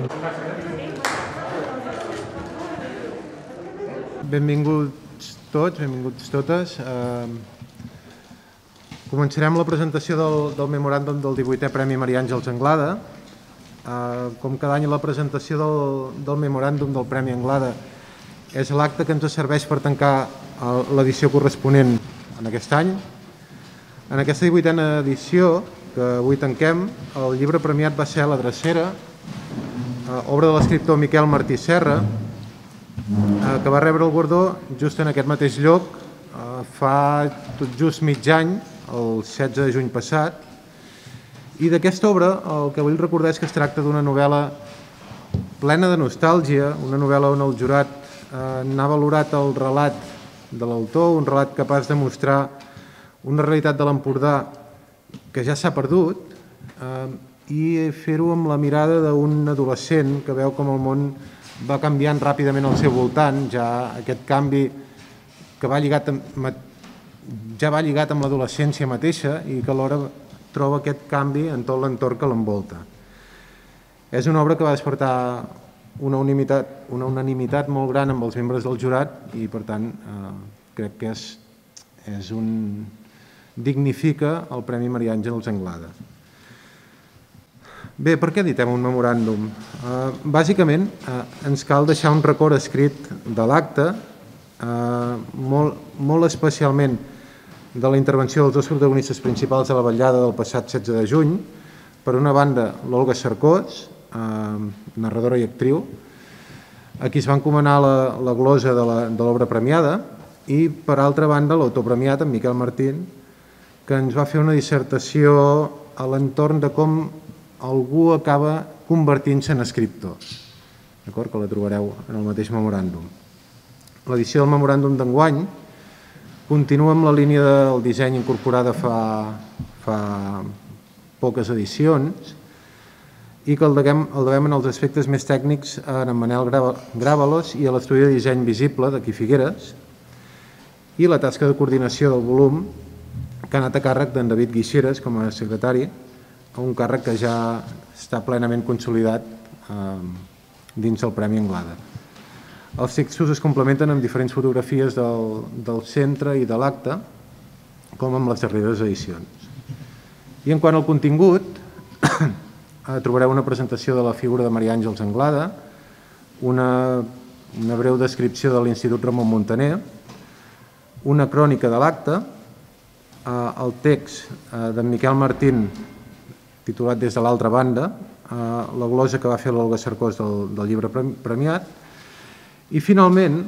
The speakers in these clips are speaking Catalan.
Benvinguts tots, benvinguts totes. Començarem la presentació del memoràndum del 18è Premi Maria Àngels Anglada. Com cada any, la presentació del memoràndum del Premi Anglada és l'acte que ens serveix per tancar l'edició corresponent en aquest any. En aquesta 18a edició, que avui tanquem, el llibre premiat va ser La Drecera, obra de l'escriptor Miquel Martí Serra, que va rebre el guardó just en aquest mateix lloc fa tot just mig any, el 16 de juny passat. I d'aquesta obra el que vull recordar és que es tracta d'una novel·la plena de nostàlgia, una novel·la on el jurat n'ha valorat el relat de l'autor, un relat capaç de mostrar una realitat de l'Empordà que ja s'ha perdut i fer-ho amb la mirada d'un adolescent que veu com el món va canviant ràpidament al seu voltant, ja aquest canvi que va lligat amb l'adolescència mateixa i que alhora troba aquest canvi en tot l'entorn que l'envolta. És una obra que va despertar una unanimitat molt gran amb els membres del jurat i, per tant, crec que dignifica el Premi Maria Àngels Anglada. Bé, per què editem un memoràndum? Bàsicament, ens cal deixar un record escrit de l'acte, molt especialment de la intervenció dels dos protagonistes principals de la vetllada del passat 16 de juny. Per una banda, l'Olga Cercós, narradora i actriu, a qui es va encomanar la glosa de l'obra premiada, i, per altra banda, l'autor premiat, en Miquel Martín, que ens va fer una dissertació a l'entorn de com algú acaba convertint-se en escriptor, d'acord? Que la trobareu en el mateix memoràndum. L'edició del memoràndum d'enguany continua amb la línia del disseny incorporada fa poques edicions i que el devem en els aspectes més tècnics a en Manel Grábalos i a l'estudi de disseny visible d'aquí Figueres, i la tasca de coordinació del volum que ha anat a càrrec d'en David Guixeres com a secretari, un càrrec que ja està plenament consolidat dins del Premi Anglada. Els textos es complementen amb diferents fotografies del centre i de l'acte, com amb les darreres edicions. I en quant al contingut, trobareu una presentació de la figura de Maria Àngels Anglada, una breu descripció de l'Institut Ramon Muntaner, una crònica de l'acte, el text d'en Miquel Martín titulat Des de l'altra banda, la glosa que va fer l'Olga Cercós del llibre premiat, i finalment,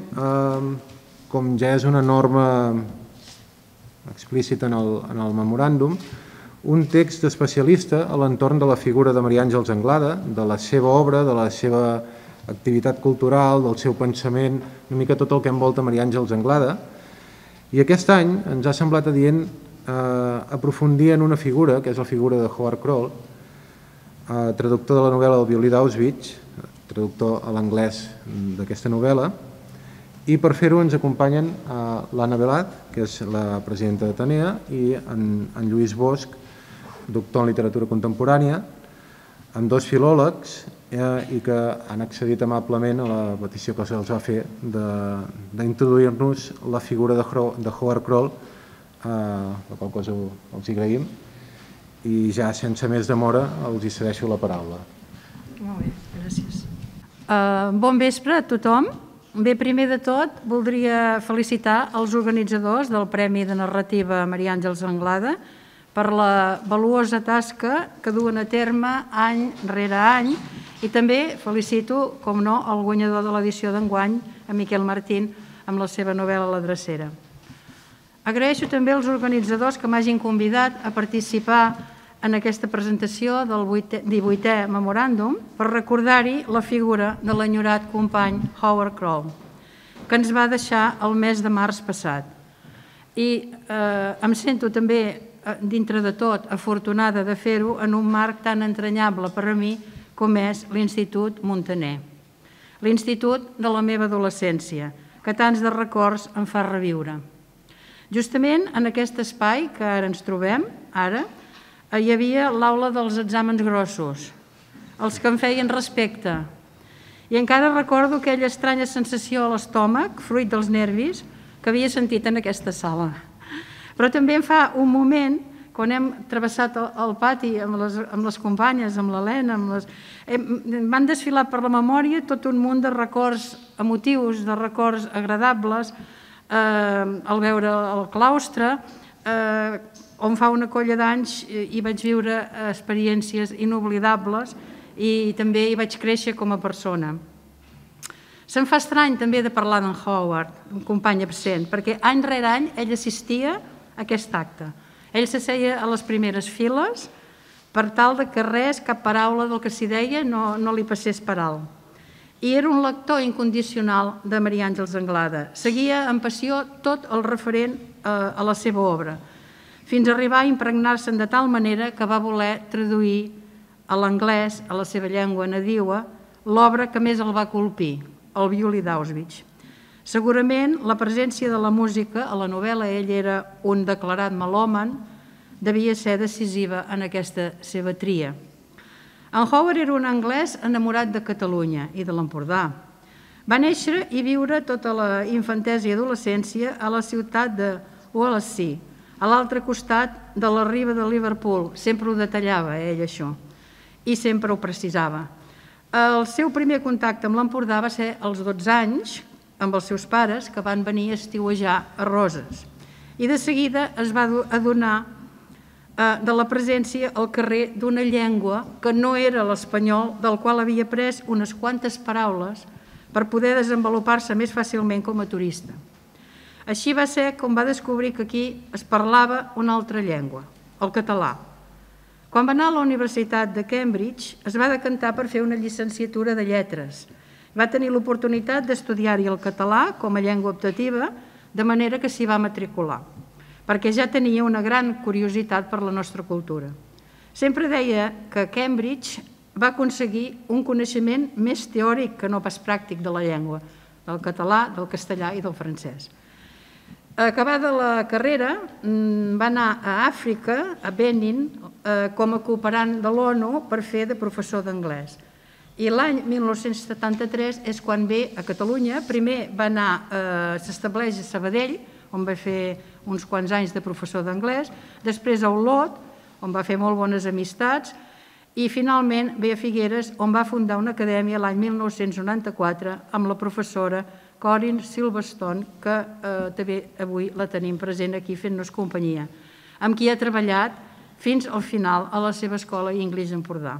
com ja és una norma explícita en el memoràndum, un text especialista a l'entorn de la figura de Maria Àngels Anglada, de la seva obra, de la seva activitat cultural, del seu pensament, una mica tot el que envolta Maria Àngels Anglada. I aquest any ens ha semblat adient aprofundir en una figura, que és la figura de Howard Kroll, traductor de la novel·la El violí d'Auschwitz, traductor a l'anglès d'aquesta novel·la, i per fer-ho ens acompanyen l'Anna Velat, que és la presidenta d'Atenea, i en Lluís Bosch, doctor en literatura contemporània, amb dos filòlegs i que han accedit amablement a la petició que se'ls va fer d'introduir-nos la figura de Howard Kroll, la qual cosa els hi agraïm, i ja sense més demora els hi cedeixo la paraula. Molt bé, gràcies. Bon vespre a tothom. Bé, primer de tot voldria felicitar els organitzadors del Premi de Narrativa Maria Àngels Anglada per la valuosa tasca que duen a terme any rere any, i també felicito, com no, el guanyador de l'edició d'enguany, a Miquel Martín, amb la seva novel·la La Drecera. Agraeixo també als organitzadors que m'hagin convidat a participar en aquesta presentació del 18è memoràndum per recordar-hi la figura de l'enyorat company Howard Kroll, que ens va deixar el mes de març passat. I em sento també, dintre de tot, afortunada de fer-ho en un marc tan entranyable per a mi com és l'Institut Muntaner, l'institut de la meva adolescència, que tants de records em fa reviure. Justament en aquest espai que ara ens trobem, hi havia l'aula dels exàmens grossos, els que em feien respecte. I encara recordo aquella estranya sensació a l'estómac, fruit dels nervis, que havia sentit en aquesta sala. Però també em fa un moment, quan hem travessat el pati amb les companyes, amb l'Helena, m'han desfilat per la memòria tot un munt de records emotius, de records agradables, al veure el claustre, on fa una colla d'anys hi vaig viure experiències inoblidables i també hi vaig créixer com a persona. Se'm fa estrany també de parlar d'en Howard, un company absent, perquè any rere any ell assistia a aquest acte. Ell s'asseia a les primeres files per tal que res, cap paraula del que s'hi deia no li passés per alt. I era un lector incondicional de Maria Àngels Anglada. Seguia amb passió tot el referent a la seva obra, fins a arribar a impregnar-se'n de tal manera que va voler traduir a l'anglès, a la seva llengua nadiua, l'obra que més el va colpir, el violí d'Auschwitz. Segurament la presència de la música a la novel·la, ell era un declarat melòman, devia ser decisiva en aquesta seva tria. En Howard era un anglès enamorat de Catalunya i de l'Empordà. Va néixer i viure tota la infantesa i adolescència a la ciutat de Wallasey, a l'altre costat de la riba de Liverpool. Sempre ho detallava, ell, això, i sempre ho precisava. El seu primer contacte amb l'Empordà va ser als 12 anys, amb els seus pares, que van venir a estiuejar a Roses. I de seguida es va adonar de la presència al carrer d'una llengua que no era l'espanyol, del qual havia après unes quantes paraules per poder desenvolupar-se més fàcilment com a turista. Així va ser com va descobrir que aquí es parlava una altra llengua, el català. Quan va anar a la Universitat de Cambridge, es va decantar per fer una llicenciatura de lletres. Va tenir l'oportunitat d'estudiar-hi el català com a llengua optativa, de manera que s'hi va matricular, perquè ja tenia una gran curiositat per la nostra cultura. Sempre deia que a Cambridge va aconseguir un coneixement més teòric que no pas pràctic de la llengua, del català, del castellà i del francès. Acabada la carrera, va anar a Àfrica, a Benin, com a cooperant de l'ONU per fer de professor d'anglès. I l'any 1973 és quan ve a Catalunya. Primer va anar, s'estableix a Sabadell, on va fer uns quants anys de professor d'anglès, després a Olot, on va fer molt bones amistats, i finalment ve a Figueres, on va fundar una acadèmia l'any 1994 amb la professora Corinne Silverstone, que també avui la tenim present aquí fent-nos companyia, amb qui ha treballat fins al final a la seva escola English Empordà.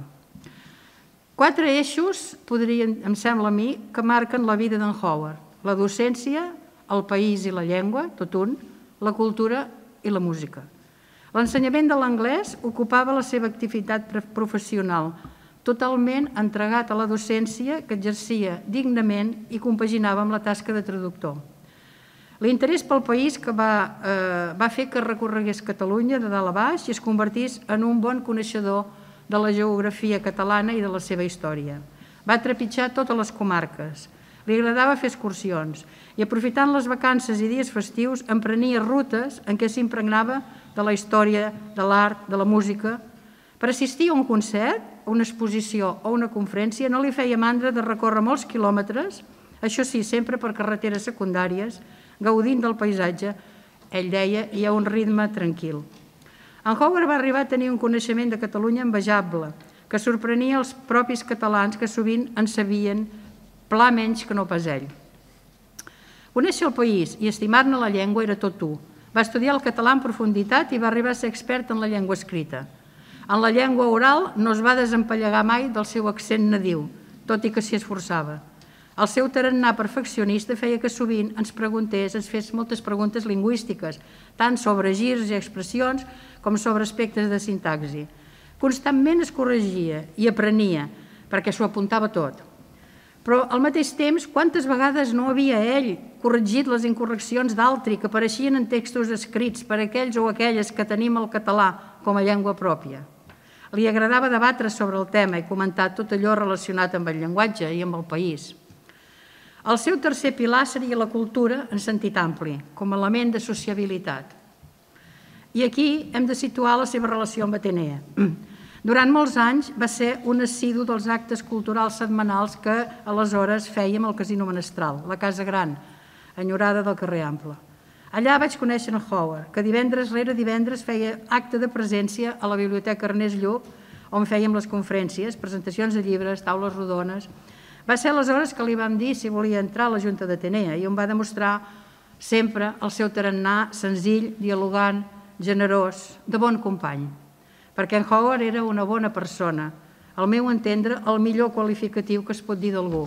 4 eixos, em sembla a mi, que marquen la vida d'en Howard: la docència, el país i la llengua, tot un, la cultura i la música. L'ensenyament de l'anglès ocupava la seva activitat professional, totalment entregat a la docència, que exercia dignament i compaginava amb la tasca de traductor. L'interès pel país que va fer que recorregués Catalunya de dalt a baix i es convertís en un bon coneixedor de la geografia catalana i de la seva història. Va trepitjar totes les comarques. Li agradava fer excursions i, aprofitant les vacances i dies festius, emprenia rutes en què s'impregnava de la història, de l'art, de la música. Per assistir a un concert, a una exposició o una conferència no li feia mandra de recórrer molts quilòmetres, això sí, sempre per carreteres secundàries, gaudint del paisatge, ell deia, i a un ritme tranquil. En Howard va arribar a tenir un coneixement de Catalunya envejable, que sorprenia els propis catalans, que sovint en sabien pla menys que no pas ell. Conèixer el país i estimar-ne la llengua era tot u. Va estudiar el català en profunditat i va arribar a ser expert en la llengua escrita. En la llengua oral no es va desempallegar mai del seu accent nadiu, tot i que s'hi esforçava. El seu tarannà perfeccionista feia que sovint ens fes moltes preguntes lingüístiques, tant sobre girs i expressions com sobre aspectes de sintaxi. Constantment es corregia i aprenia, perquè s'ho apuntava tot. Però al mateix temps, quantes vegades no havia ell corregit les incorreccions d'altri que apareixien en textos escrits per aquells o aquelles que tenim el català com a llengua pròpia. Li agradava debatre sobre el tema i comentar tot allò relacionat amb el llenguatge i amb el país. El seu tercer pilar seria la cultura en sentit ampli, com a element de sociabilitat. I aquí hem de situar la seva relació amb Atenea. Durant molts anys va ser un assidu dels actes culturals setmanals que aleshores fèiem al Casino Menestral, la Casa Gran, enyorada del carrer Ample. Allà vaig conèixer en Howard, que divendres rere divendres feia acte de presència a la Biblioteca Ernest Lluch, on fèiem les conferències, presentacions de llibres, taules rodones. Va ser aleshores que li vam dir si volia entrar a la Junta d'Atenea i on va demostrar sempre el seu tarannà senzill, dialogant, generós, de bon company. Perquè en Howard era una bona persona, al meu entendre, el millor qualificatiu que es pot dir d'algú.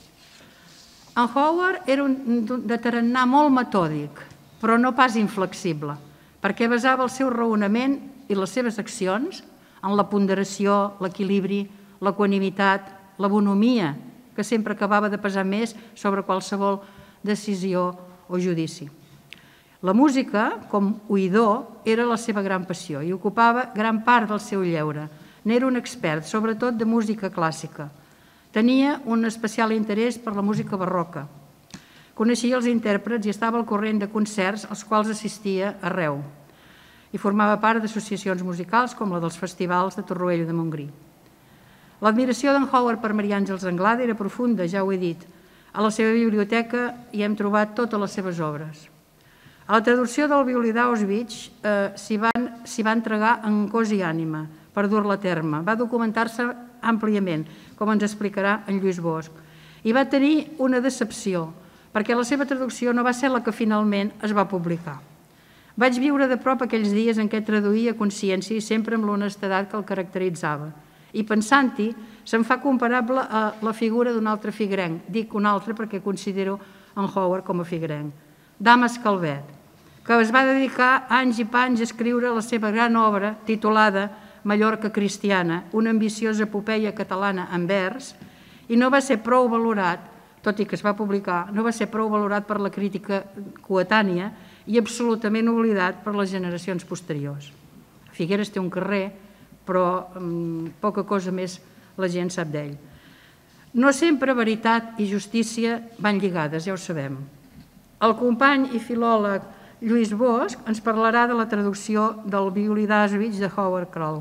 En Howard era de tarannà molt metòdic, però no pas inflexible, perquè basava el seu raonament i les seves accions en la ponderació, l'equilibri, l'equanimitat, la bonomia, que sempre acabava de pesar més sobre qualsevol decisió o judici. La música, com oïdor, era la seva gran passió i ocupava gran part del seu lleure. N'era un expert, sobretot de música clàssica. Tenia un especial interès per la música barroca. Coneixia els intèrprets i estava al corrent de concerts als quals assistia arreu. I formava part d'associacions musicals com la dels festivals de Torroella de Montgrí. L'admiració d'en Howard per Maria Àngels Anglada era profunda, ja ho he dit. A la seva biblioteca hi hem trobat totes les seves obres. A la traducció del violí d'Auschwitz s'hi va entregar en cos i ànima per dur-la a terme. Va documentar-se àmpliament, com ens explicarà en Lluís Bosch. I va tenir una decepció, perquè la seva traducció no va ser la que finalment es va publicar. Vaig viure de prop aquells dies en què traduïa a consciència i sempre amb l'honestedat que el caracteritzava. I pensant-hi, se'm fa comparable a la figura d'un altre figuerenc. Dic un altre perquè considero en Howard com a figuerenc. Damas Calvet, que es va dedicar anys i panys a escriure la seva gran obra titulada Mallorca cristiana, una ambiciosa epopeia catalana en vers, i no va ser prou valorat, tot i que es va publicar, no va ser prou valorat per la crítica coetània i absolutament oblidat per les generacions posteriors. Figueres té un carrer, però poca cosa més la gent sap d'ell. No sempre veritat i justícia van lligades, ja ho sabem. El company i filòleg Lluís Bosch ens parlarà de la traducció del violí d'Auschwitz de Howard Kroll.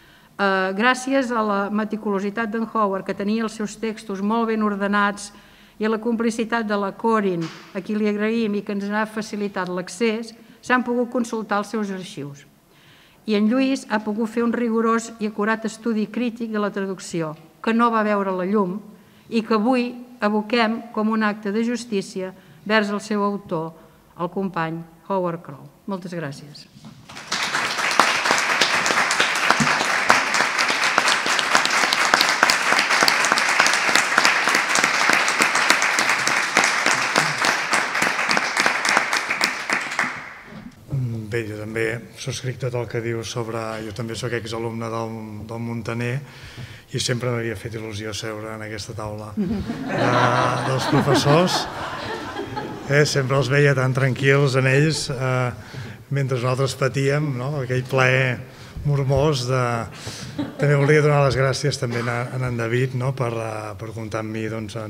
Gràcies a la meticulositat d'en Howard, que tenia els seus textos molt ben ordenats, i a la complicitat de la Corin, a qui li agraïm i que ens ha facilitat l'accés, s'han pogut consultar els seus arxius. I en Lluís ha pogut fer un rigorós i acurat estudi crític de la traducció, que no va veure la llum i que avui aboquem com un acte de justícia vers el seu autor, el company Howard Kroll. Moltes gràcies. Bé, jo també subscric tot el que diu sobre... Jo també soc exalumne del Muntaner i sempre m'havia fet il·lusió seure en aquesta taula dels professors. Sempre els veia tan tranquils en ells mentre nosaltres patíem aquell plaer mormós. També volia donar les gràcies també a en David per comptar amb mi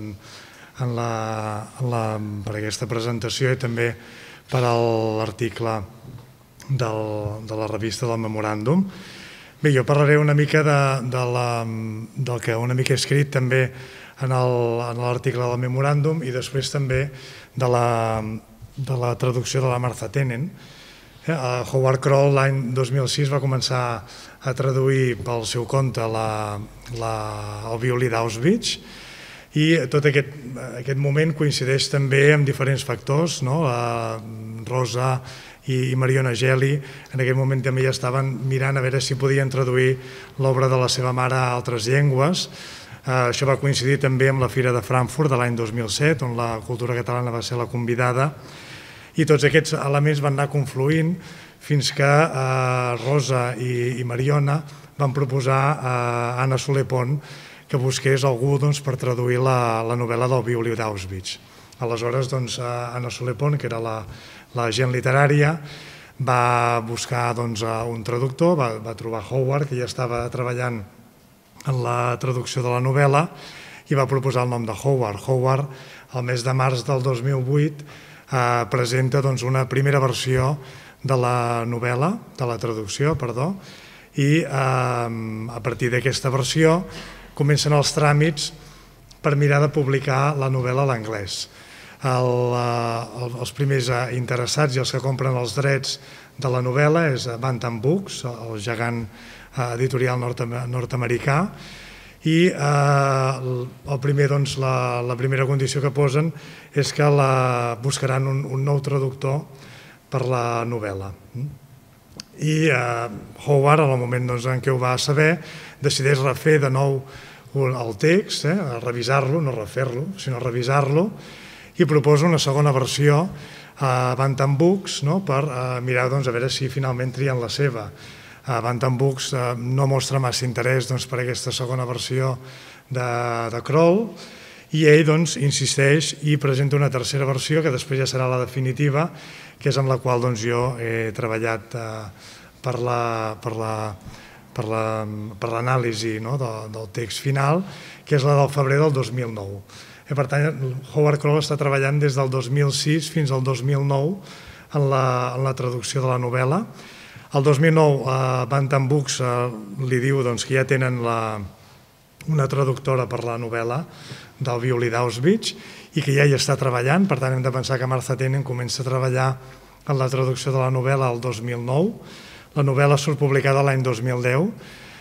per aquesta presentació i també per l'article de la revista del memoràndum. Bé, jo parlaré una mica del que una mica he escrit també en l'article del memoràndum i després també de la traducció de la Martha Tenen. Howard Kroll l'any 2006 va començar a traduir pel seu compte el violí d'Auschwitz i tot aquest moment coincideix també amb diferents factors. Rosa i Mariona Geli en aquell moment també ja estaven mirant a veure si podien traduir l'obra de la seva mare a altres llengües. Això va coincidir també amb la Fira de Frankfurt de l'any 2007, on la cultura catalana va ser la convidada, i tots aquests elements van anar confluint fins que Rosa i Mariona van proposar a Anna Soler Pont que busqués algú per traduir la novel·la del violí d'Auschwitz. Aleshores, Anna Soler Pont, que era l'agent literària, va buscar un traductor, va trobar Howard, que ja estava treballant en la traducció de la novel·la, i va proposar el nom de Howard. Howard, el mes de març del 2008, presenta una primera versió de la novel·la, de la traducció, perdó, i a partir d'aquesta versió comencen els tràmits per mirar de publicar la novel·la a l'anglès. Els primers interessats i els que compren els drets de la novel·la és Bantam Books, el gegant editorial nord-americà, i la primera condició que posen és que buscaran un nou traductor per la novel·la. I Howard, en el moment en què ho va saber, decideix refer de nou el text, revisar-lo, no refer-lo, sinó revisar-lo, i proposa una segona versió a Bantam Books per mirar a veure si finalment trien la seva. Bantam Books no mostra massa interès per aquesta segona versió de Kroll, i ell insisteix i presenta una tercera versió, que després ja serà la definitiva, que és amb la qual jo he treballat per l'anàlisi del text final, que és la del febrer del 2009. Per tant, Howard Kroll està treballant des del 2006 fins al 2009 en la traducció de la novel·la. El 2009 Bantam Books li diu que ja tenen una traductora per la novel·la del violí d'Auschwitz i que ja hi està treballant, per tant hem de pensar que Martha Tenen comença a treballar en la traducció de la novel·la el 2009. La novel·la surt publicada l'any 2010,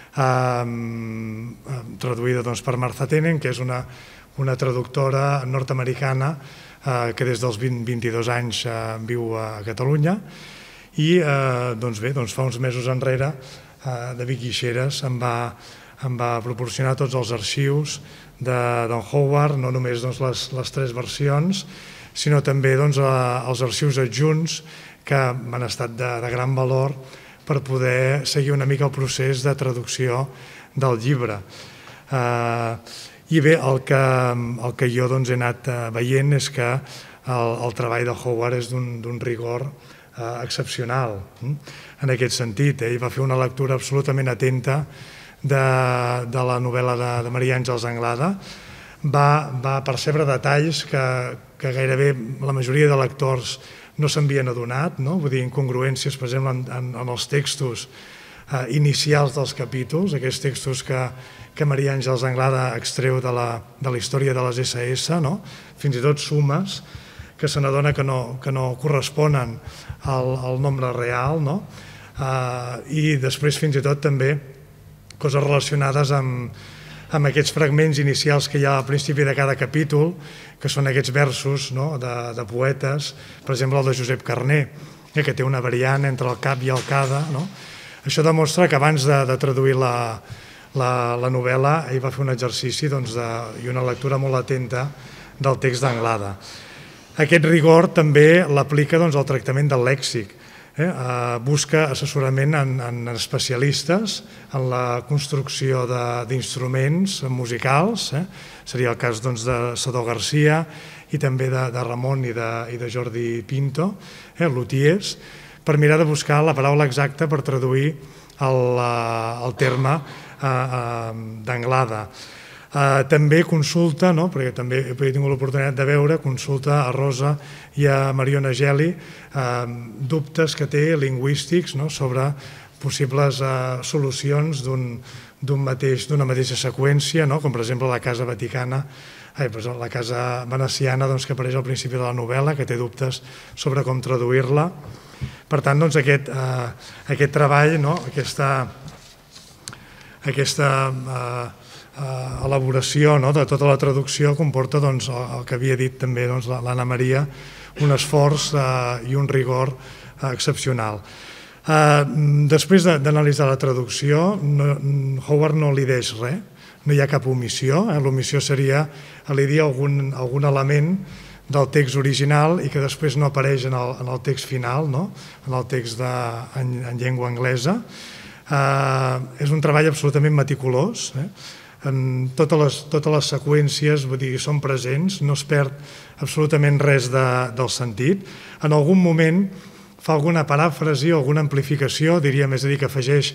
traduïda per Martha Tenen, que és una traductora nord-americana que des dels 22 anys viu a Catalunya, i fa uns mesos enrere David Guixeras em va proporcionar tots els arxius d'en Howard, no només les 3 versions, sinó també els arxius adjunts que m'han estat de gran valor per poder seguir una mica el procés de traducció del llibre. I bé, el que jo he anat veient és que el treball de Howard és d'un rigor excepcional en aquest sentit. Ell va fer una lectura absolutament atenta de la novel·la de Maria Àngels Anglada, va percebre detalls que gairebé la majoria de lectors no s'havien adonat, vull dir, incongruències, per exemple, en els textos inicials dels capítols, aquests textos que Maria Àngels Anglada extreu de la història de les SS, fins i tot sumes que se n'adona que no corresponen al nombre real, i després fins i tot també coses relacionades amb aquests fragments inicials que hi ha al principi de cada capítol, que són aquests versos de poetes, per exemple el de Josep Carner, que té una variant entre el cap i el cada. Això demostra que abans de traduir la novel·la ell va fer un exercici i una lectura molt atenta del text d'Anglada. Aquest rigor també l'aplica al tractament del lèxic. Busca assessorament en especialistes en la construcció d'instruments musicals, seria el cas de Sadó Garcia i també de Ramon i de Jordi Pinto, luthiers, per mirar de buscar la paraula exacta per traduir el terme d'Anglada. També consulta, perquè també he tingut l'oportunitat de veure, consulta a Rosa i a Mariona Geli dubtes que té lingüístics sobre possibles solucions d'una mateixa seqüència, com per exemple la casa vaticana, la casa veneciana que apareix al principi de la novel·la, que té dubtes sobre com traduir-la. Per tant, aquest treball, aquesta elaboració de tota la traducció comporta el que havia dit també l'Anna Maria, un esforç i un rigor excepcional. Després d'analitzar la traducció, Howard no elideix res, no hi ha cap omissió. L'omissió seria elidir algun element del text original i que després no apareix en el text final, en el text en llengua anglesa. És un treball absolutament meticulós. Totes les seqüències són presents, no es perd absolutament res del sentit. En algun moment fa alguna paràfrasi o alguna amplificació, diríem, és a dir, que afegeix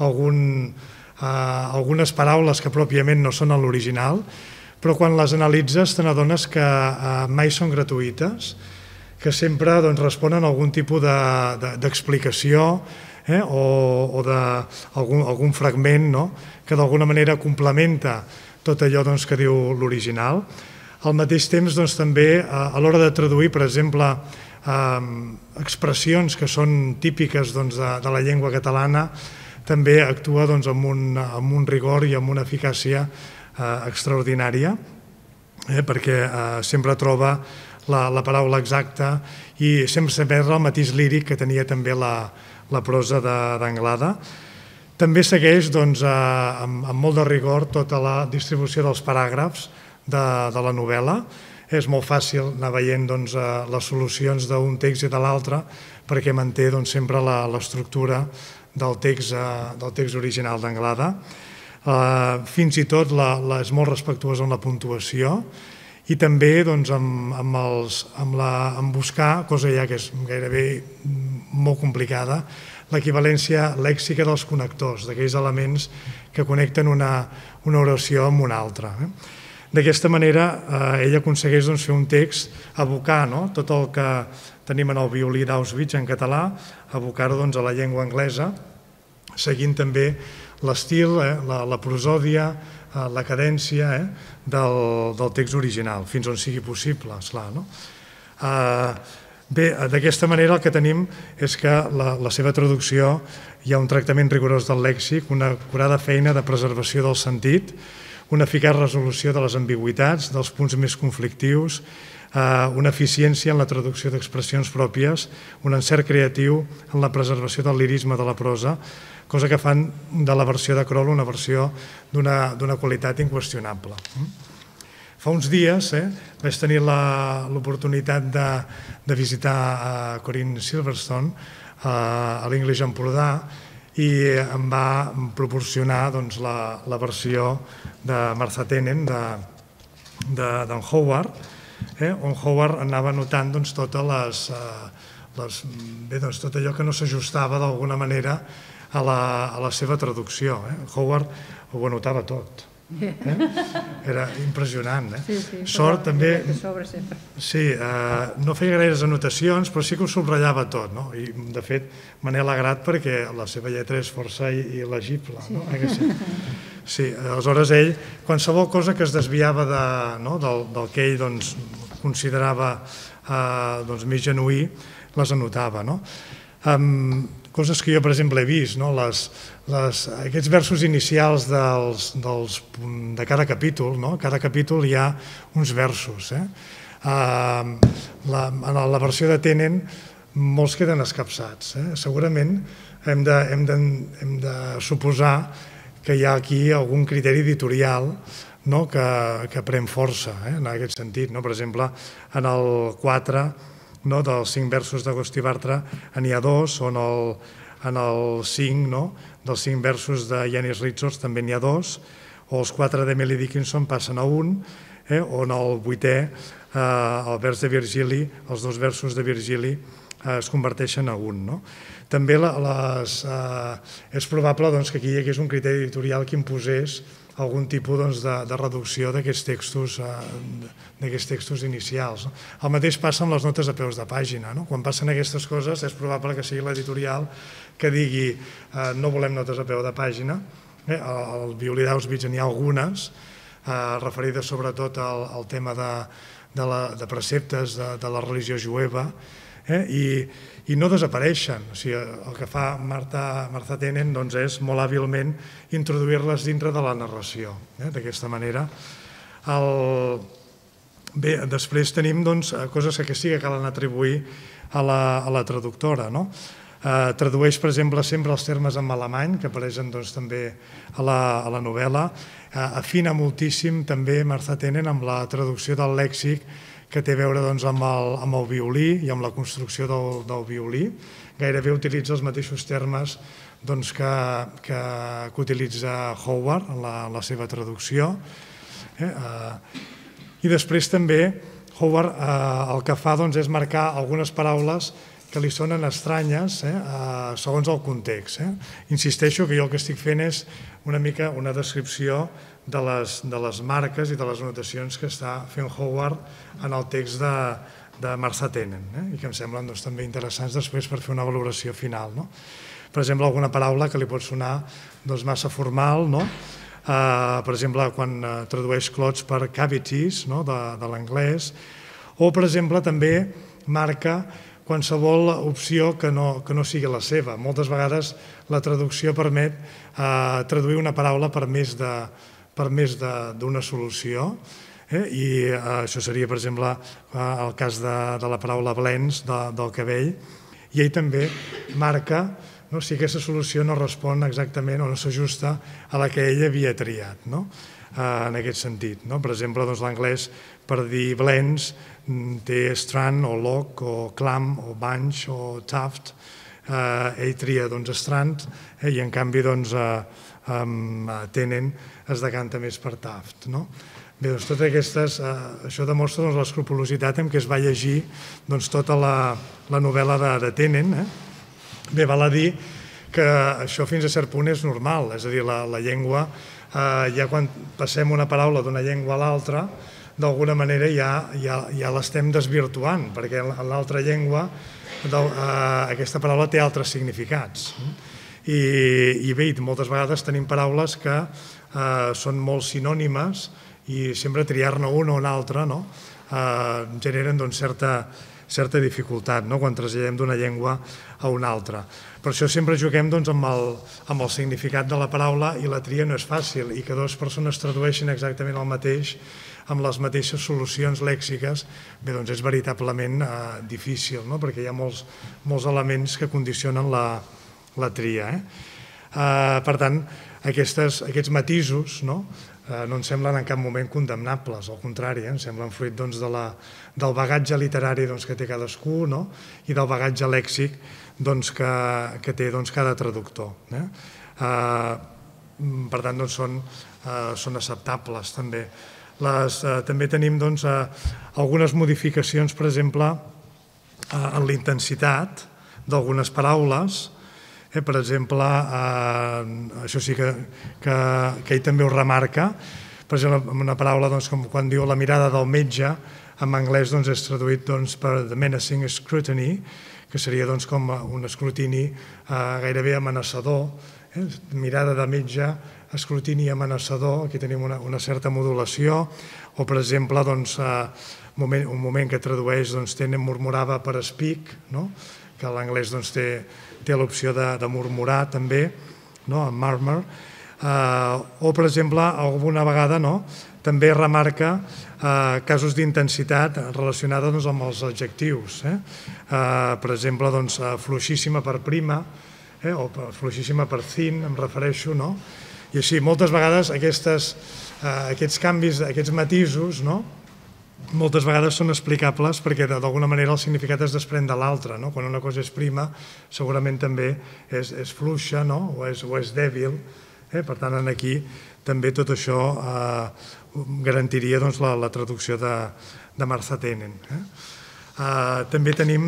algunes paraules que pròpiament no són a l'original, però quan les analitzes te n'adones que mai són gratuïtes, que sempre responen a algun tipus d'explicació o d'algun fragment que d'alguna manera complementa tot allò que diu l'original. Al mateix temps també a l'hora de traduir, per exemple, expressions que són típiques de la llengua catalana, també actua amb un rigor i amb una eficàcia extraordinària, perquè sempre troba la paraula exacta i sempre perd el matís líric que tenia també la prosa d'Anglada. També segueix amb molt de rigor tota la distribució dels paràgrafs de la novel·la. És molt fàcil anar veient les solucions d'un text i de l'altre perquè manté sempre l'estructura del text original d'Anglada. Fins i tot és molt respectuosa amb la puntuació i també amb buscar, cosa ja que és gairebé molt complicada, l'equivalència lèxica dels connectors, d'aquells elements que connecten una oració amb una altra. D'aquesta manera, ell aconsegueix fer un text, abocar tot el que tenim en el violí d'Auschwitz en català, abocar-ho a la llengua anglesa, seguint també l'estil, la prosòdia, la cadència del text original, fins on sigui possible, esclar. Bé, d'aquesta manera el que tenim és que la seva traducció hi ha un tractament rigorós del lèxic, una acurada feina de preservació del sentit, una eficaç resolució de les ambigüitats, dels punts més conflictius, una eficiència en la traducció d'expressions pròpies, un encert creatiu en la preservació del lirisme de la prosa, cosa que fan de la versió de Kroll una versió d'una qualitat inqüestionable. Fa uns dies vaig tenir l'oportunitat de visitar Corinne Silverstone a l'English Empordà i em va proporcionar la versió de Martha Tennant, d'en Howard, on Howard anava notant tot allò que no s'ajustava d'alguna manera a la seva traducció. Howard ho anotava tot. Era impressionant. Sort també... Sí, no feia gaires anotacions, però sí que ho subratllava tot. I, de fet, me n'he alegrat perquè la seva lletra és força il·legible. Sí, aleshores ell, qualsevol cosa que es desviava del que ell considerava més genuí, les anotava. Coses que jo, per exemple, he vist, aquests versos inicials de cada capítol, cada capítol hi ha uns versos. En la versió de Tennant molts queden escapçats. Segurament hem de suposar que hi ha aquí algun criteri editorial que pren força en aquest sentit. Per exemple, en el 4 dels 5 versos d'Agustí Bartra n'hi ha 2, o en el 5 dels 5 versos de Yanis Ritsos també n'hi ha 2, o els 4 d'Emily Dickinson passen a 1, o en el 8è, el vers de Virgili, els 2 versos de Virgili es converteixen a 1. També és probable que aquí hi hagués un criteri editorial que imposés algun tipus de reducció d'aquests textos inicials. El mateix passa amb les notes a peus de pàgina. Quan passen aquestes coses és probable que sigui l'editorial que digui no volem notes a peu de pàgina. Al violí d'Auschwitz n'hi ha algunes, referides sobretot al tema de preceptes de la religió jueva, i no desapareixen. El que fa Martha Tennant és molt hàbilment introduir-les dintre de la narració. D'aquesta manera. Bé, després tenim coses que sí que calen atribuir a la traductora. Tradueix, per exemple, sempre els termes en alemany, que apareixen també a la novel·la. Afina moltíssim també Martha Tennant amb la traducció del lèxic que té a veure amb el violí i amb la construcció del violí. Gairebé utilitza els mateixos termes que utilitza Howard en la seva traducció. I després també Howard el que fa és marcar algunes paraules que li sonen estranyes segons el context. Insisteixo que jo el que estic fent és una mica una descripció de les marques i de les anotacions que està fent Howard en el text de Martha Tennant i que em semblen també interessants després per fer una valoració final. per exemple, alguna paraula que li pot sonar massa formal, no? Per exemple, quan tradueix clots per cavities, de l'anglès, o, per exemple, també marca qualsevol opció que no sigui la seva. Moltes vegades la traducció permet traduir una paraula per més d'una solució, i això seria, per exemple, el cas de la paraula blends del cabell, i ell també marca si aquesta solució no respon exactament o no s'ajusta a la que ell havia triat, en aquest sentit. Per exemple, l'anglès, per dir blends, té strand o lock o clam o bunch o tuft. Ell tria strand i en canvi tenen es decanta més per tuft. Bé, totes aquestes, això demostra l'escrupolositat amb què es va llegir tota la novel·la de Tenen. Bé, val a dir que això fins a cert punt és normal, és a dir, la llengua, ja quan passem una paraula d'una llengua a l'altra, d'alguna manera ja l'estem desvirtuant, perquè en l'altra llengua aquesta paraula té altres significats. I bé, moltes vegades tenim paraules que són molt sinònimes i sempre triar-ne una o una altra generen certa dificultat quan traslladem d'una llengua a una altra. Per això sempre juguem amb el significat de la paraula i la tria no és fàcil, i que dues persones tradueixin exactament el mateix amb les mateixes solucions lèxiques, bé, és veritablement difícil, perquè hi ha molts elements que condicionen la tria. Per tant, aquests matisos no ens semblen en cap moment condemnables, al contrari, ens semblen fruit del bagatge literari que té cadascú i del bagatge lèxic que té cada traductor. Per tant, són acceptables també. També tenim algunes modificacions, per exemple, en la intensitat d'algunes paraules. Per exemple, això sí que ell també ho remarca, per exemple, una paraula com quan diu la mirada del metge, en anglès és traduït per the menacing scrutiny, que seria com un escrutini gairebé amenaçador, mirada de metge, escrutini amenaçador, aquí tenim una certa modulació, o per exemple, un moment que tradueix, Tenen murmurava per speak, que l'anglès té l'opció de murmurar també, en murmur, o per exemple, alguna vegada també remarca casos d'intensitat relacionada amb els adjectius. Per exemple, fluixíssima per prima, o fluixíssima per thin, em refereixo, i així moltes vegades aquests canvis, aquests matisos, moltes vegades són explicables perquè d'alguna manera el significat es desprèn de l'altre. Quan una cosa és prima segurament també és fluixa o és dèbil. Per tant, aquí també tot això garantiria la traducció de Martha Tenen. També tenim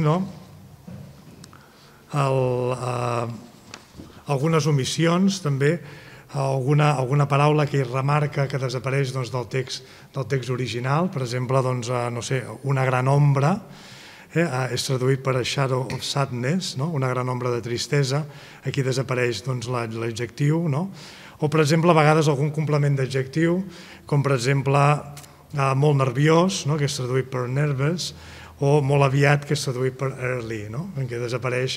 algunes omissions, també alguna paraula que remarca que desapareix del text original, per exemple, una gran ombra, és traduït per a shadow of sadness, una gran ombra de tristesa, aquí desapareix l'adjectiu, o per exemple a vegades algun complement d'adjectiu, com per exemple molt nerviós, que és traduït per nervous, o molt aviat, que és traduït per early, en què desapareix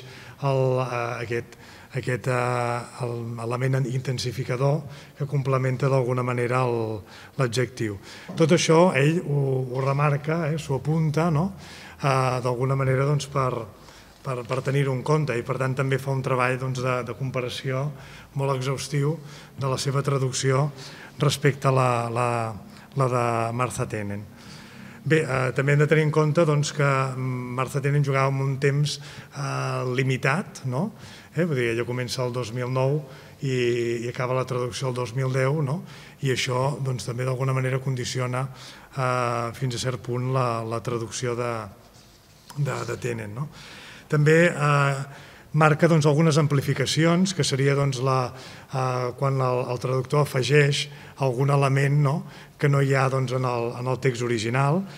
aquest element intensificador que complementa d'alguna manera l'adjectiu. Tot això ell ho remarca, s'ho apunta, d'alguna manera per tenir-ho en compte, i per tant també fa un treball de comparació molt exhaustiu de la seva traducció respecte a la de Martha Tenen. Bé, també hem de tenir en compte que Martha Tenen jugava en un temps limitat, ella comença el 2009 i acaba la traducció el 2010, i això també d'alguna manera condiciona fins a cert punt la traducció de Tenen. També marca algunes amplificacions, que seria quan el traductor afegeix algun element que no hi ha en el text original.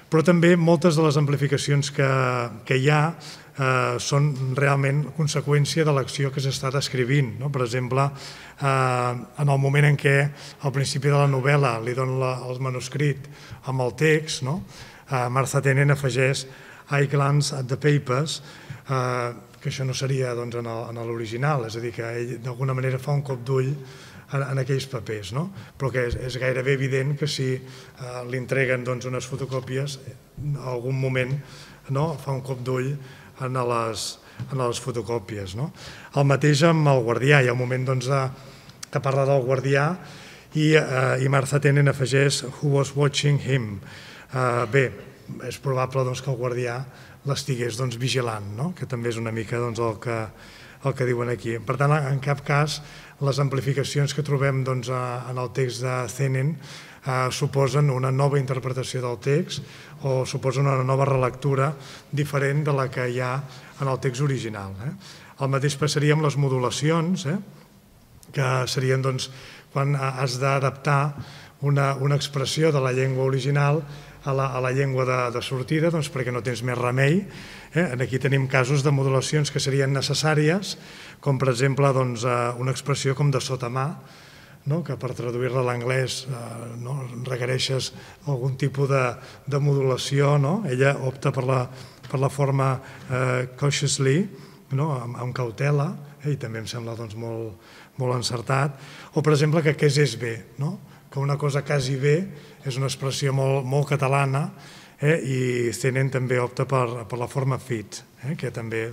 Però també moltes de les amplificacions que hi ha són realment conseqüència de l'acció que s'està descrivint. Per exemple, en el moment en què al principi de la novel·la li dona el manuscrit amb el text, Martha Tennant afegeix "I glance at the papers", que això no seria en l'original, és a dir, que ell d'alguna manera fa un cop d'ull en aquells papers, però que és gairebé evident que si li entreguen unes fotocòpies, en algun moment fa un cop d'ull en les fotocòpies. El mateix amb el guardià, hi ha un moment que parla del guardià i Martha Tennant afegeix "who was watching him". Bé, és probable que el guardià l'estigués vigilant, que també és una mica el que diuen aquí. Per tant, en cap cas les amplificacions que trobem en el text de Tennant suposen una nova interpretació del text o suposen una nova relectura diferent de la que hi ha en el text original. El mateix passaria amb les modulacions, que serien quan has d'adaptar una expressió de la llengua original a la llengua de sortida, perquè no tens més remei. Aquí tenim casos de modulacions que serien necessàries, com per exemple una expressió com de sotamà, que per traduir-la a l'anglès requereixes algun tipus de modulació. Ella opta per la forma cautiously, amb cautela, i també em sembla molt encertat. O, per exemple, que és bé, que una cosa quasi bé és una expressió molt catalana, i Tennant també opta per la forma fit, que també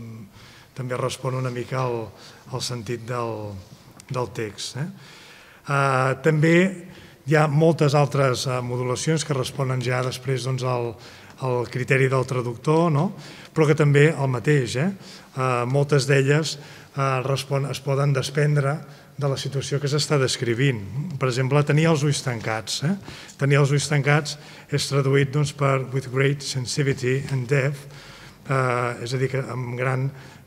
respon una mica al sentit del text. També hi ha moltes altres modulacions que responen ja després al criteri del traductor, però que també el mateix. Moltes d'elles es poden desprendre de la situació que s'està descrivint. Per exemple, tenir els ulls tancats. Tenir els ulls tancats és traduït per "with great sensitivity and depth", és a dir, que amb gran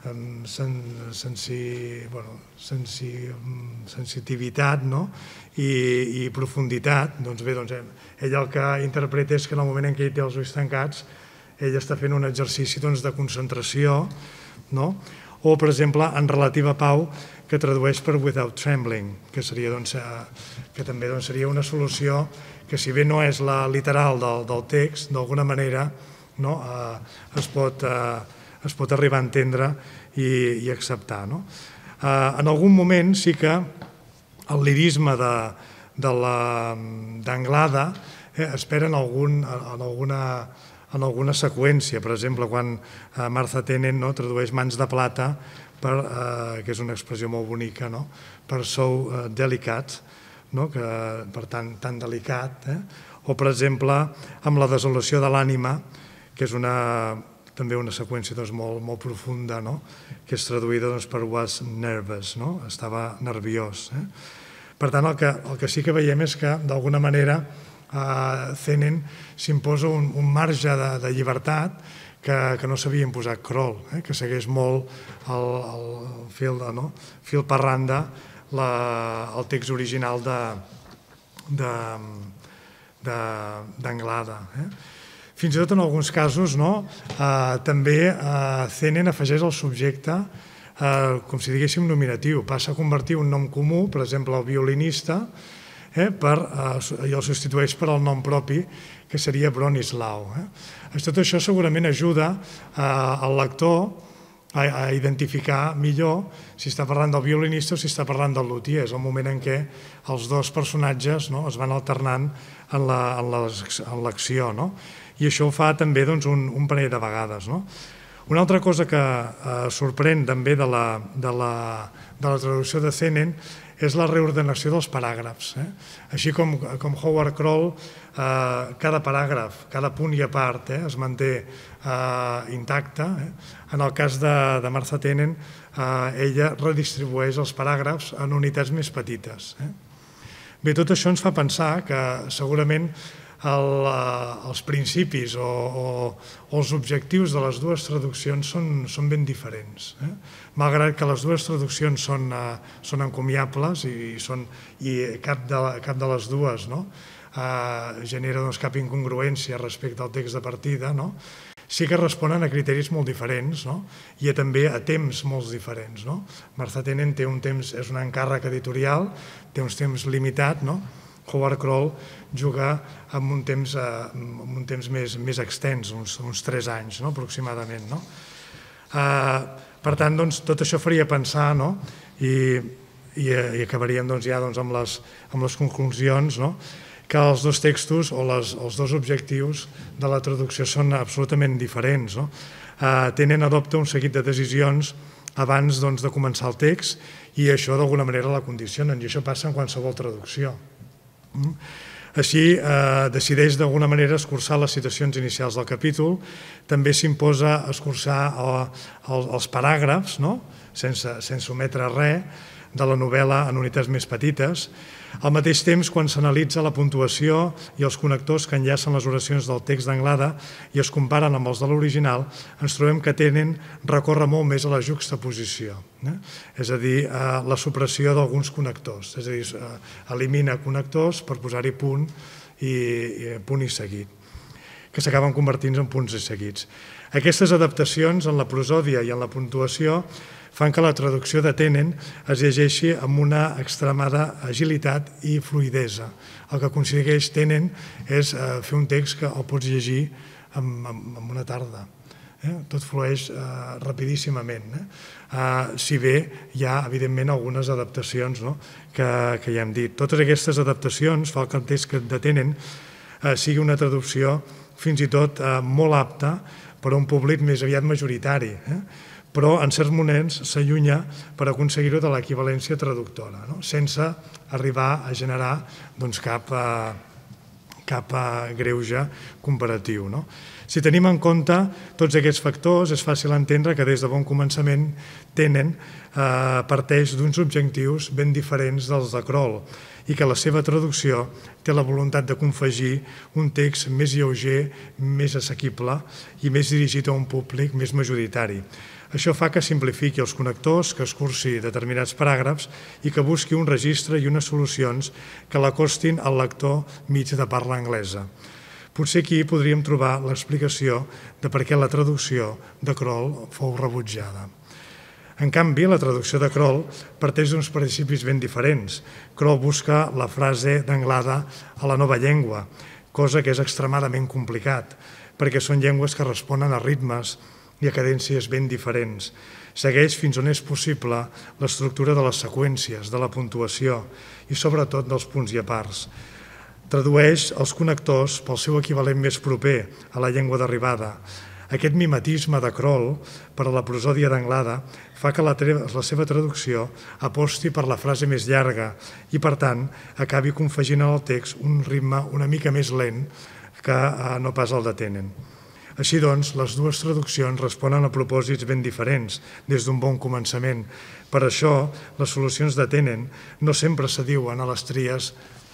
sensitivitat i profunditat. Ella el que interpreta és que en el moment en què ell té els ulls tancats, ell està fent un exercici de concentració, o, per exemple, en relativa pau, que tradueix per "without trembling", que també seria una solució que, si bé no és la literal del text, d'alguna manera es pot arribar a entendre i acceptar. En algun moment sí que el lirisme d'Anglada espera en alguna seqüència. Per exemple, quan Martha Tennant tradueix "mans de plata", que és una expressió molt bonica, per "so delicate", per tant, tan delicat. O, per exemple, amb la desolació de l'ànima, que és també una seqüència molt profunda, que és traduïda per "was nervous", estava nerviós. Per tant, el que sí que veiem és que, d'alguna manera, Tennant s'imposa un marge de llibertat que no s'havia imposat Kroll, que segueix molt el fil per randa el text original d'Anglada. Fins i tot en alguns casos també Tennant afegeix el subjecte com si diguéssim nominatiu, passa a convertir un nom comú, per exemple el violinista, i el substitueix per el nom propi, que seria Bronislau. Tot això segurament ajuda al lector a identificar millor si està parlant del violinista o si està parlant del luthier. És el moment en què els dos personatges es van alternant en l'acció, i això ho fa també un parell de vegades. Una altra cosa que sorprèn també de la traducció de Tennant és la reordenació dels paràgrafs. Així com Howard Kroll, cada paràgraf, cada punt i a part es manté intacte. En el cas de Martha Tennant, ella redistribueix els paràgrafs en unitats més petites. Bé, tot això ens fa pensar que segurament els principis o els objectius de les dues traduccions són ben diferents. Malgrat que les dues traduccions són encomiables i cap de les dues genera cap incongruència respecte al text de partida, sí que responen a criteris molt diferents i també a temps molt diferents. Martha Tennant té un temps, és un encàrrec editorial, té uns temps limitat, Howard Kroll juga amb un temps més extens, uns 3 anys aproximadament. Per tant, tot això faria pensar i acabaríem ja amb les conclusions que els dos textos o els dos objectius de la traducció són absolutament diferents. Tennant adopta un seguit de decisions abans de començar el text i això d'alguna manera la condicionen, i això passa en qualsevol traducció. Així, decideix d'alguna manera escurçar les citacions inicials del capítol, també s'imposa escurçar els paràgrafs, sense ometre res, de la novel·la en unitats més petites. Al mateix temps, quan s'analitza la puntuació i els connectors que enllacen les oracions del text d'Anglada i es comparen amb els de l'original, ens trobem que Tennant recorre molt més a la juxtaposició, és a dir, a la supressió d'alguns connectors, és a dir, elimina connectors per posar-hi punt i seguit, que s'acaben convertint en punts i seguits. Aquestes adaptacions en la prosòdia i en la puntuació fan que la traducció de Tennant es llegeixi amb una extremada agilitat i fluïdesa. El que aconsegueix Tennant és fer un text que el pots llegir en una tarda. Tot flueix rapidíssimament. Si bé hi ha, evidentment, algunes adaptacions que ja hem dit. Totes aquestes adaptacions fan que el text de Tennant sigui una traducció fins i tot molt apta per a un públic més aviat majoritari, però en certs moments s'allunya per aconseguir-ho de l'equivalència traductora, sense arribar a generar cap greuge comparatiu. Si tenim en compte tots aquests factors, és fàcil entendre que des de bon començament Tennant parteix d'uns objectius ben diferents dels de Kroll i que la seva traducció té la voluntat de confegir un text més lleuger, més assequible i més dirigit a un públic més majoritari. Això fa que simplifiqui els connectors, que escurci determinats paràgrafs i que busqui un registre i unes solucions que l'acostin al lector mig de parla anglesa. Potser aquí podríem trobar l'explicació de per què la traducció de Kroll fou rebutjada. En canvi, la traducció de Kroll parteix d'uns principis ben diferents. Kroll busca la frase d'Anglada a la nova llengua, cosa que és extremadament complicat, perquè són llengües que responen a ritmes i a cadències ben diferents. Segueix fins on és possible l'estructura de les seqüències, de la puntuació i sobretot dels punts i a parts. Tradueix els connectors pel seu equivalent més proper a la llengua d'arribada. Aquest mimetisme de Kroll per a la prosòdia d'Anglada fa que la seva traducció aposti per la frase més llarga i, per tant, acabi confegint en el text un ritme una mica més lent que no pas el de Tennant. Així doncs, les dues traduccions responen a propòsits ben diferents des d'un bon començament. Per això, les solucions de Tennant no sempre s'adiuen a les tries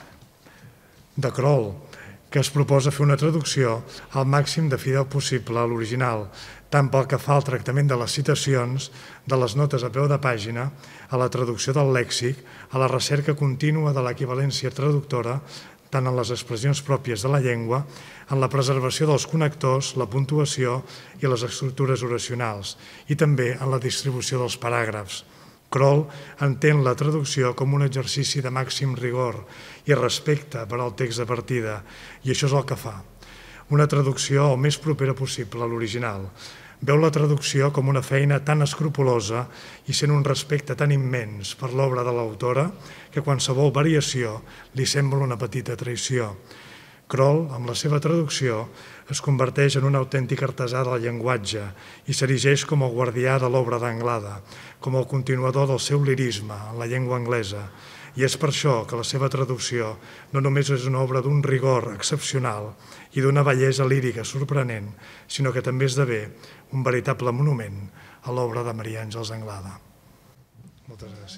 de Kroll, que es proposa fer una traducció al màxim de fidel possible a l'original, tant pel que fa al tractament de les citacions, de les notes a peu de pàgina, a la traducció del lèxic, a la recerca contínua de l'equivalència traductora, tant en les expressions pròpies de la llengua, en la preservació dels connectors, la puntuació i les estructures oracionals, i també en la distribució dels paràgrafs. Kroll entén la traducció com un exercici de màxim rigor i respecte per al text de partida, i això és el que fa. Una traducció el més propera possible a l'original. Veu la traducció com una feina tan escrupolosa i sent un respecte tan immens per l'obra de l'autora que qualsevol variació li sembla una petita traïció. Kroll, amb la seva traducció, es converteix en un autèntic artesà del llenguatge i s'erigeix com el guardià de l'obra d'Anglada, com el continuador del seu lirisme en la llengua anglesa. I és per això que la seva traducció no només és una obra d'un rigor excepcional i d'una bellesa lírica sorprenent, sinó que també esdevé un veritable monument a l'obra de Maria Àngels Anglada. Moltes gràcies.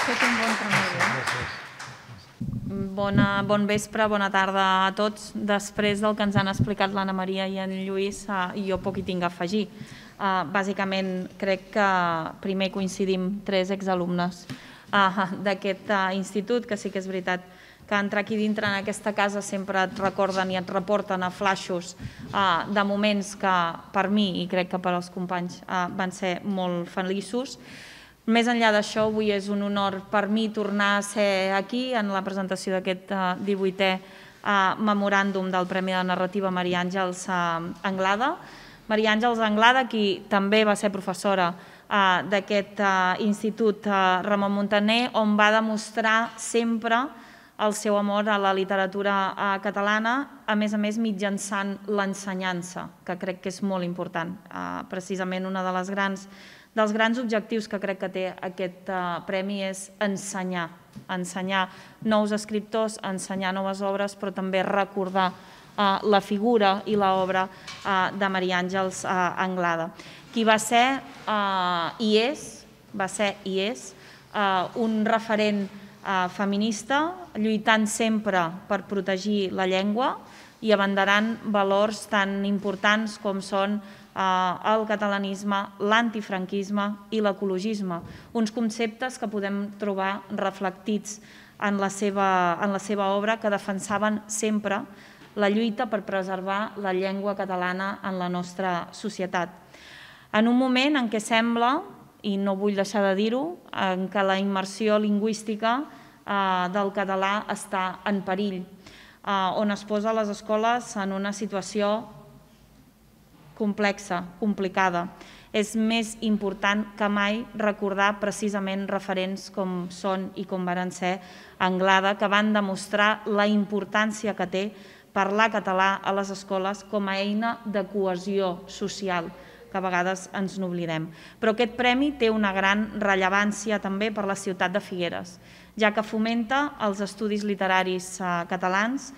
fet un bon treball. Bon vespre, bona tarda a tots. Després del que ens han explicat l'Anna Maria i en Lluís, jo poc hi tinc a afegir. Bàsicament, crec que primer coincidim 3 exalumnes d'aquest institut, que sí que és veritat que entrar aquí dintre en aquesta casa sempre et recorden i et reporten a flaixos de moments que per mi i crec que per als companys van ser molt feliços. Més enllà d'això, avui és un honor per mi tornar a ser aquí en la presentació d'aquest 18è memoràndum del Premi de Narrativa Maria Àngels Anglada. Maria Àngels Anglada, qui també va ser professora d'aquest institut Ramon Muntaner, on va demostrar sempre el seu amor a la literatura catalana, a més mitjançant l'ensenyança, que crec que és molt important. Precisament un dels grans objectius que crec que té aquest premi és ensenyar nous escriptors, ensenyar noves obres, però també recordar la figura i l'obra de Maria Àngels Anglada, qui va ser i és un referent feminista, lluitant sempre per protegir la llengua i abanderant valors tan importants com són el catalanisme, l'antifranquisme i l'ecologisme, uns conceptes que podem trobar reflectits en la seva obra, que defensaven sempre la lluita per preservar la llengua catalana en la nostra societat. En un moment en què sembla, i no vull deixar de dir-ho, en què la immersió lingüística del català està en perill, on es posa les escoles en una situació complexa, complicada. És més important que mai recordar precisament referents com són i com varen ser Anglada, que van demostrar la importància que té parlar català a les escoles com a eina de cohesió social, que a vegades ens n'oblidem. Però aquest premi té una gran rellevància també per la ciutat de Figueres, ja que fomenta els estudis literaris catalans,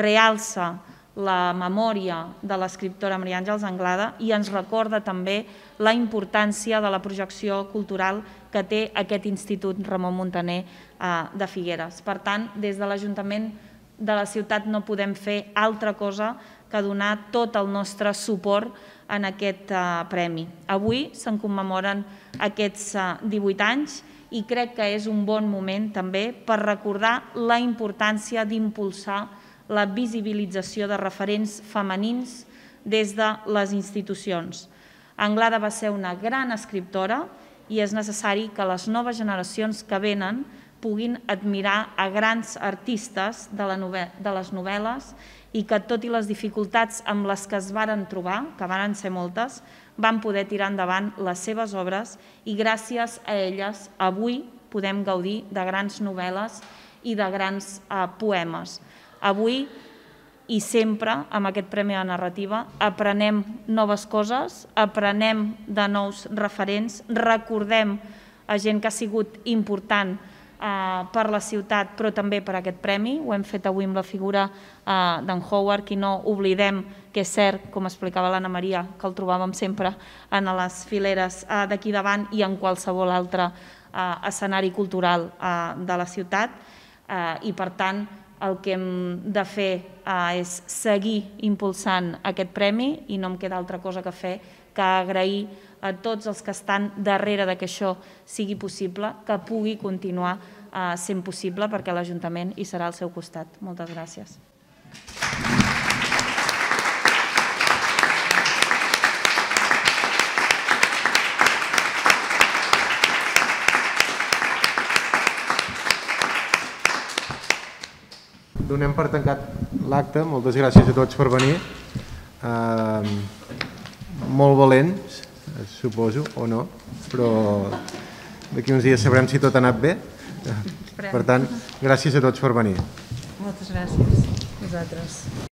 realça la memòria de l'escriptora Maria Àngels Anglada i ens recorda també la importància de la projecció cultural que té aquest Institut Ramon Muntaner de Figueres. Per tant, des de l'Ajuntament de la ciutat no podem fer altra cosa que donar tot el nostre suport en aquest premi. Avui se'n commemoren aquests 18 anys i crec que és un bon moment també per recordar la importància d'impulsar la visibilització de referents femenins des de les institucions. Anglada va ser una gran escriptora i és necessari que les noves generacions que venen puguin admirar a grans artistes de les novel·les i que, tot i les dificultats amb les que es varen trobar, que varen ser moltes, van poder tirar endavant les seves obres i gràcies a elles avui podem gaudir de grans novel·les i de grans poemes. Avui i sempre, amb aquest Premi de Narrativa, aprenem noves coses, aprenem de nous referents, recordem a gent que ha sigut important per la ciutat, però també per aquest premi. Ho hem fet avui amb la figura d'en Howard, i no oblidem que és cert, com explicava l'Anna Maria, que el trobàvem sempre en les fileres d'aquí davant i en qualsevol altre escenari cultural de la ciutat. I, per tant, el que hem de fer és seguir impulsant aquest premi i no em queda altra cosa que fer que agrair a tots els que estan darrere que això sigui possible, que pugui continuar sent possible, perquè l'Ajuntament hi serà al seu costat. Moltes gràcies. Donem per tancat l'acte. Moltes gràcies a tots per venir. Molt valents, suposo, o no, però d'aquí uns dies sabrem si tot ha anat bé. Per tant, gràcies a tots per venir. Moltes gràcies. Vosaltres.